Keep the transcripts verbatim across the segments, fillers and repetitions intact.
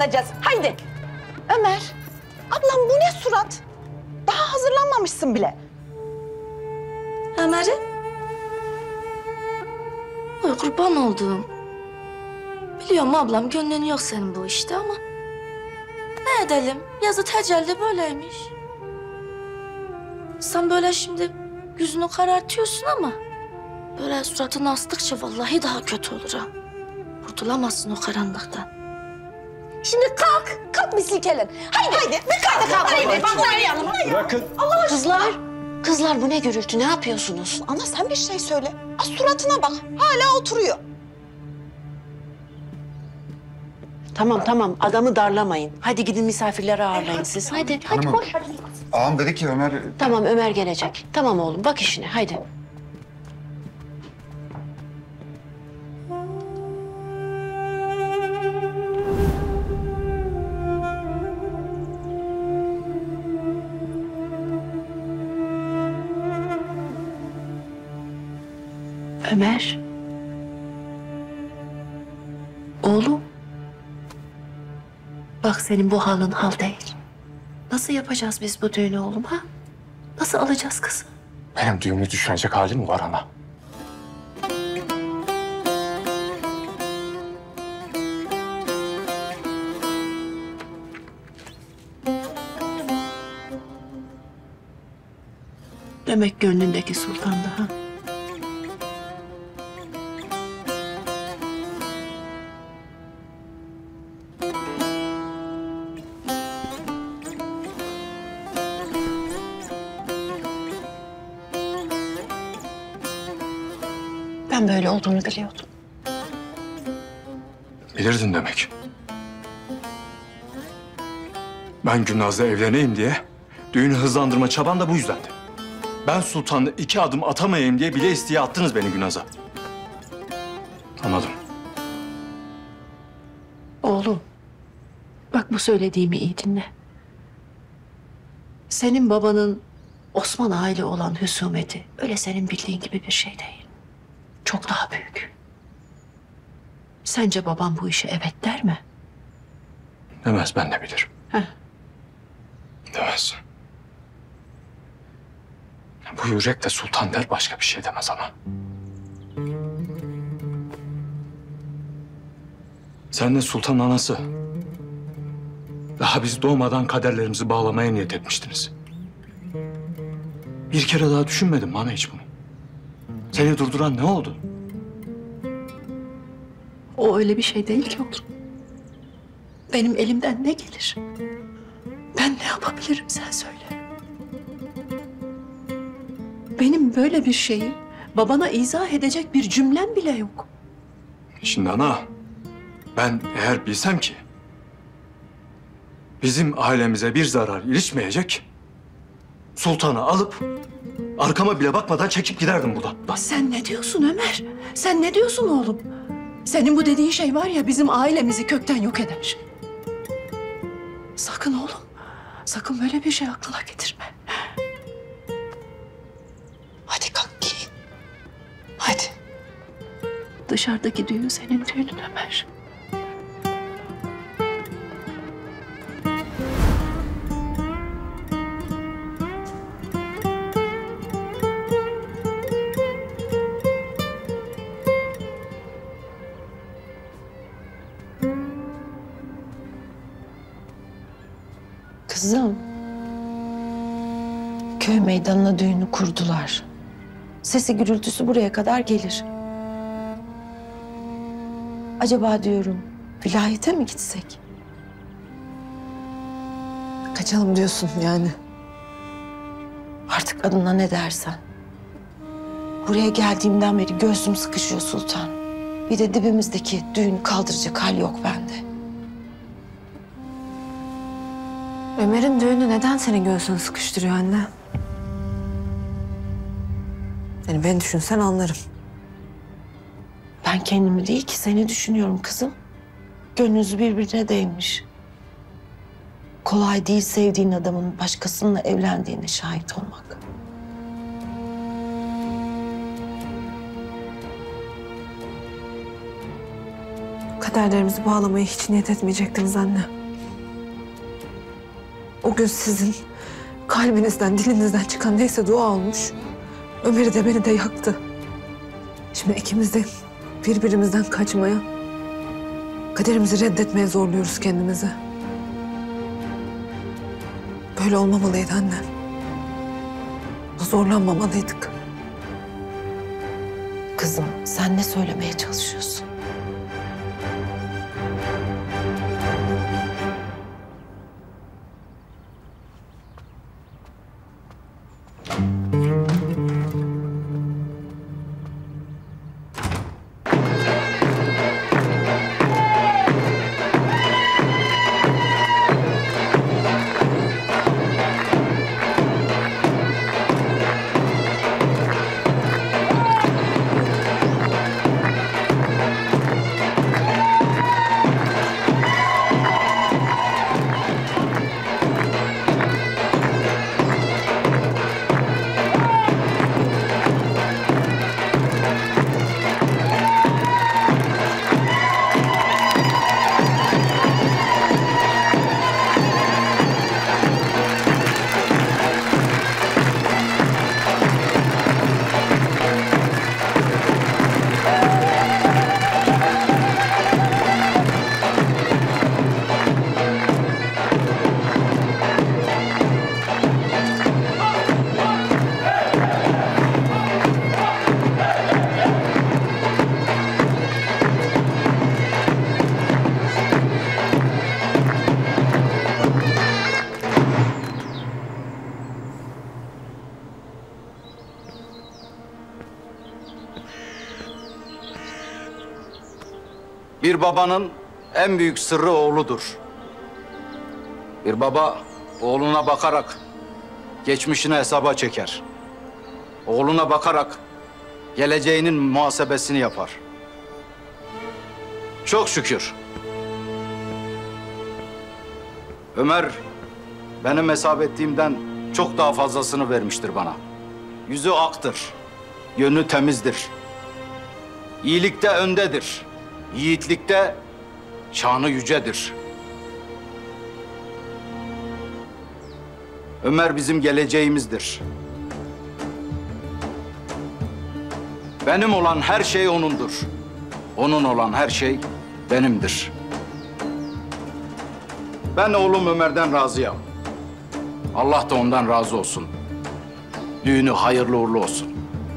gideceğiz. Haydi. Ömer, ablam bu ne surat? Daha hazırlanmamışsın bile. Ömer'im. Oy kurban olduğum. Biliyorum ablam gönlün yok senin bu işte ama... Ne edelim? Yazı tecelli böyleymiş. Sen böyle şimdi yüzünü karartıyorsun ama... Böyle suratını astıkça vallahi daha kötü olur ha. Kurtulamazsın o karanlıktan. Şimdi kalk, kalk bir silkelen. Haydi, haydi. Bir kalk, kalk. Haydi, haydi. Bırakın. Kızlar, kızlar bu ne gürültü? Ne yapıyorsunuz? Ana sen bir şey söyle. Az suratına bak. Hala oturuyor. Tamam tamam adamı darlamayın. Hadi gidin misafirleri ağırlayın siz. Hadi hadi Hanımım, koş. ağam dedi ki Ömer... Tamam Ömer gelecek. Tamam oğlum bak işine haydi. Ömer. Oğlum. Bak senin bu halin hal değil. Nasıl yapacağız biz bu düğünü oğlum ha? Nasıl alacağız kızı? Benim düğümü düşünecek halim mi var ana? Demek gönlündeki sultandı ha? Ben böyle olduğunu biliyordum. Bilirdin demek. Ben Gülnaz'la evleneyim diye düğünü hızlandırma çaban da bu yüzdendi. Ben sultanla iki adım atamayayım diye bile isteye attınız beni Gülnaz'a. Anladım. Oğlum, bak bu söylediğimi iyi dinle. Senin babanın Osman aile olan husumeti öyle senin bildiğin gibi bir şey değil. Çok daha büyük. Sence babam bu işe evet der mi? Demez, ben de bilirim. Heh. Demez. Bu yürek de sultan der, başka bir şey demez ama. Sen de sultanın anası. Daha biz doğmadan kaderlerimizi bağlamaya niyet etmiştiniz. Bir kere daha düşünmedim bana hiç bunu. Seni durduran ne oldu? O öyle bir şey değil ki oğlum. Benim elimden ne gelir? Ben ne yapabilirim sen söyle. Benim böyle bir şeyi babana izah edecek bir cümlem bile yok. Şimdi ana, ben eğer bilsem ki bizim ailemize bir zarar ilişmeyecek, sultanı alıp arkama bile bakmadan çekip giderdim buradan. Sen ne diyorsun Ömer? Sen ne diyorsun oğlum? Senin bu dediğin şey var ya bizim ailemizi kökten yok eder. Sakın oğlum. Sakın böyle bir şey aklına getirme. Hadi kalk giyin. Hadi. Dışarıdaki düğün senin düğünün Ömer. Kızım, köy meydanına düğünü kurdular. Sesi gürültüsü buraya kadar gelir. Acaba diyorum, vilayete mi gitsek? Kaçalım diyorsun yani. Artık adına ne dersen. Buraya geldiğimden beri göğsüm sıkışıyor Sultan. Bir de dibimizdeki düğünü kaldıracak hal yok bende. Ömer'in düğünü neden senin göğsünü sıkıştırıyor anne? Yani beni düşünsen anlarım. Ben kendimi değil ki seni düşünüyorum kızım. Gönlünüz birbirine değmiş. Kolay değil sevdiğin adamın başkasıyla evlendiğine şahit olmak. Kaderlerimizi bağlamaya hiç niyet etmeyecektiniz anne. O gün sizin kalbinizden, dilinizden çıkan neyse dua olmuş. Ömer'i de beni de yaktı. Şimdi ikimiz de birbirimizden kaçmaya, kaderimizi reddetmeye zorluyoruz kendimizi. Böyle olmamalıydı annem. Zorlanmamalıydık. Kızım sen ne söylemeye çalışıyorsun? Bir babanın en büyük sırrı oğludur. Bir baba oğluna bakarak geçmişini hesaba çeker. Oğluna bakarak geleceğinin muhasebesini yapar. Çok şükür. Ömer benim hesap ettiğimden çok daha fazlasını vermiştir bana. Yüzü aktır, yönü temizdir. İyilikte öndedir. Yiğitlikte şanı yücedir. Ömer bizim geleceğimizdir. Benim olan her şey onundur. Onun olan her şey benimdir. Ben oğlum Ömer'den razıyım. Allah da ondan razı olsun. Düğünü hayırlı uğurlu olsun.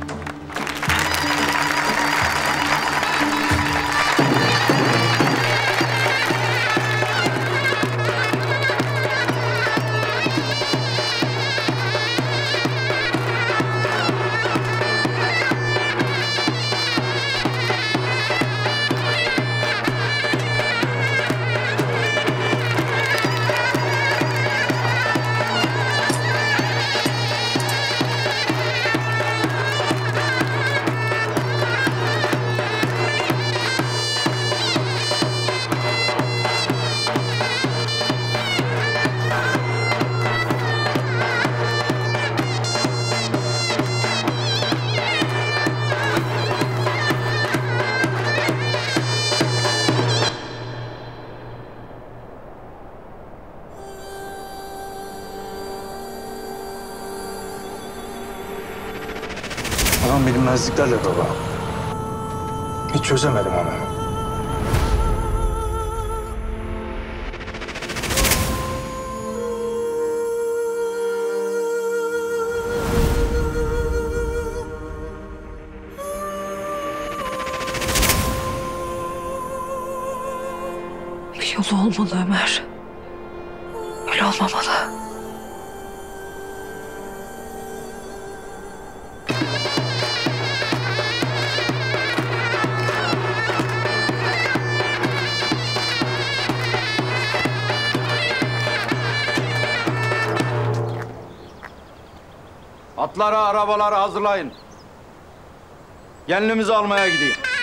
Adam bilinmezliklerle baba. Hiç çözemedim onu. Bir yolu olmalı Ömer. Öyle olmamalı. Atları, arabaları hazırlayın. Gelinimizi almaya gideyim.